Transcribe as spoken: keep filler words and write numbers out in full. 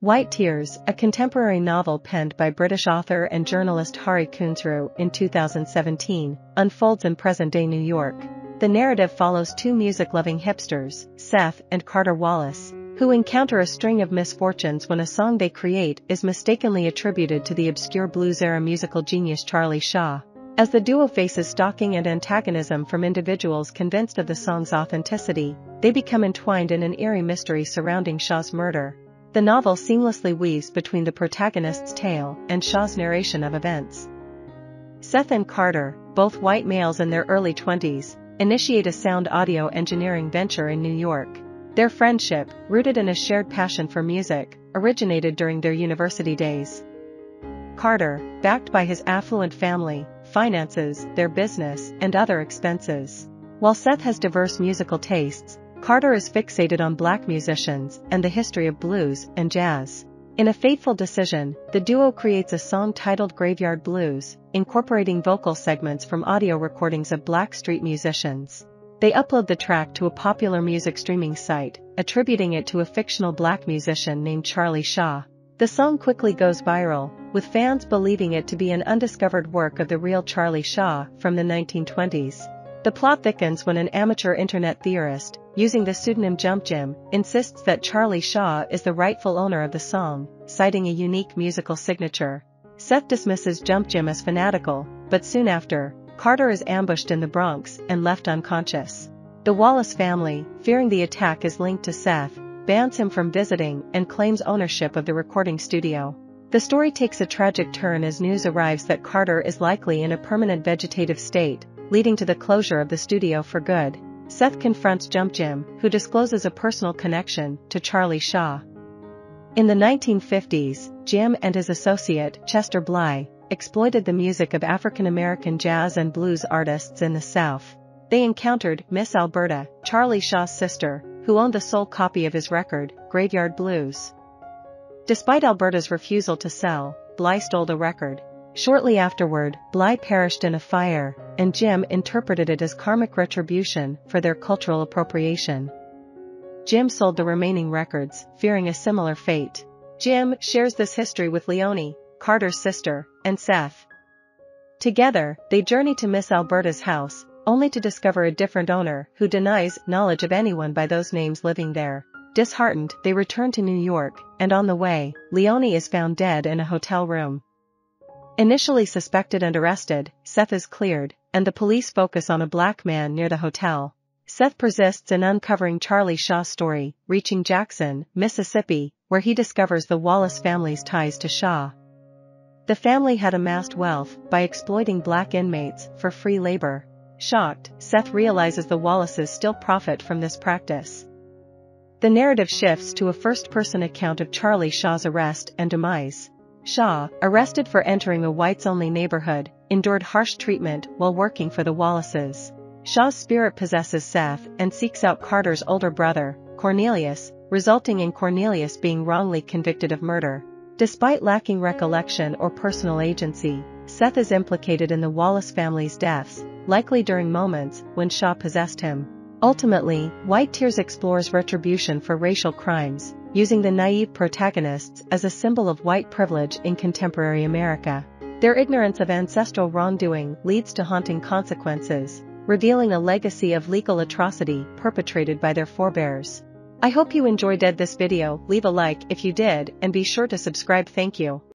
White Tears, a contemporary novel penned by British author and journalist Hari Kunzru in two thousand seventeen, unfolds in present-day New York. The narrative follows two music-loving hipsters, Seth and Carter Wallace, who encounter a string of misfortunes when a song they create is mistakenly attributed to the obscure blues-era musical genius Charlie Shaw. As the duo faces stalking and antagonism from individuals convinced of the song's authenticity, they become entwined in an eerie mystery surrounding Shaw's murder. The novel seamlessly weaves between the protagonist's tale and Shaw's narration of events. Seth and Carter, both white males in their early twenties, initiate a sound audio engineering venture in New York. Their friendship, rooted in a shared passion for music, originated during their university days. Carter, backed by his affluent family, finances their business and other expenses. While Seth has diverse musical tastes, Carter is fixated on black musicians and the history of blues and jazz. In a fateful decision, the duo creates a song titled Graveyard Blues, incorporating vocal segments from audio recordings of black street musicians. They upload the track to a popular music streaming site, attributing it to a fictional black musician named Charlie Shaw. The song quickly goes viral, with fans believing it to be an undiscovered work of the real Charlie Shaw from the nineteen twenties. The plot thickens when an amateur internet theorist, using the pseudonym Jump Jim, insists that Charlie Shaw is the rightful owner of the song, citing a unique musical signature. Seth dismisses Jump Jim as fanatical, but soon after, Carter is ambushed in the Bronx and left unconscious. The Wallace family, fearing the attack is linked to Seth, bans him from visiting and claims ownership of the recording studio. The story takes a tragic turn as news arrives that Carter is likely in a permanent vegetative state, leading to the closure of the studio for good. Seth confronts Jump Jim, who discloses a personal connection to Charlie Shaw. In the nineteen fifties, Jim and his associate, Chester Bly, exploited the music of African-American jazz and blues artists in the South. They encountered Miss Alberta, Charlie Shaw's sister, who owned the sole copy of his record, Graveyard Blues. Despite Alberta's refusal to sell, Bly stole the record. Shortly afterward, Bly perished in a fire, and Jim interpreted it as karmic retribution for their cultural appropriation. Jim sold the remaining records, fearing a similar fate. Jim shares this history with Leonie, Carter's sister, and Seth. Together, they journey to Miss Alberta's house, only to discover a different owner who denies knowledge of anyone by those names living there. Disheartened, they return to New York, and on the way, Leonie is found dead in a hotel room. Initially suspected and arrested, Seth is cleared, and the police focus on a black man near the hotel. Seth persists in uncovering Charlie Shaw's story, reaching Jackson, Mississippi, where he discovers the Wallace family's ties to Shaw. The family had amassed wealth by exploiting black inmates for free labor. Shocked, Seth realizes the Wallaces still profit from this practice. The narrative shifts to a first-person account of Charlie Shaw's arrest and demise. Shaw, arrested for entering a whites-only neighborhood, endured harsh treatment while working for the Wallaces. Shaw's spirit possesses Seth and seeks out Carter's older brother, Cornelius, resulting in Cornelius being wrongly convicted of murder. Despite lacking recollection or personal agency, Seth is implicated in the Wallace family's deaths, likely during moments when Shaw possessed him. Ultimately, White Tears explores retribution for racial crimes, using the naive protagonists as a symbol of white privilege in contemporary America. Their ignorance of ancestral wrongdoing leads to haunting consequences, revealing a legacy of legal atrocity perpetrated by their forebears. I hope you enjoyed this video. Leave a like if you did and be sure to subscribe. Thank you.